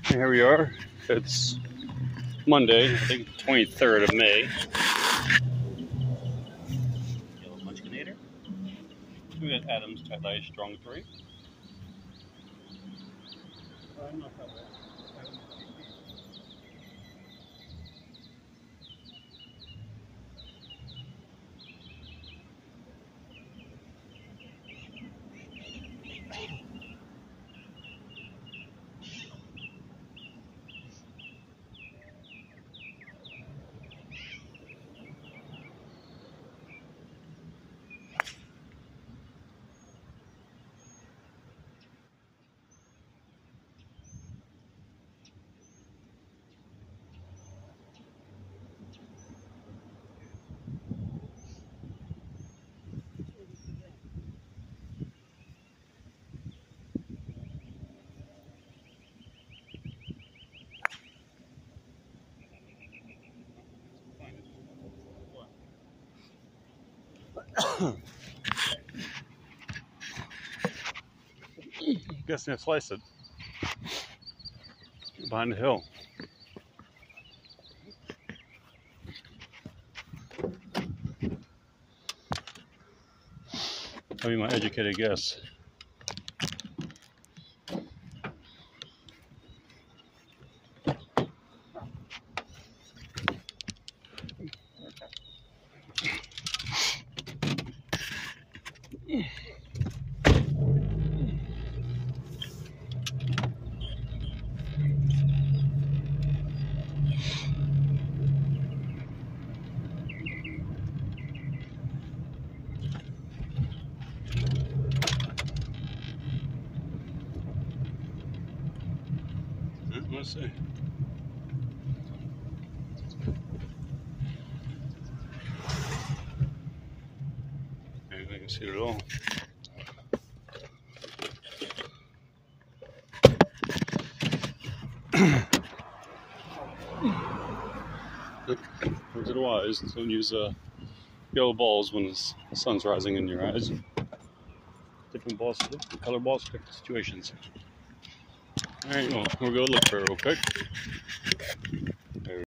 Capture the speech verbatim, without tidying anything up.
Here we are. It's Monday, I think twenty-third of May. Yellow Munchkinator. We got Adam's Tie-Dye Strong three. Uh, not that way. I'm guessing I sliced it behind the hill. That'll be my educated guess. Let's see. Maybe I can see it at all. Words of the wise, don't use uh, yellow balls when the sun's rising in your eyes. Different balls, different color balls, different situations. Alright, well, we'll go look for it real quick.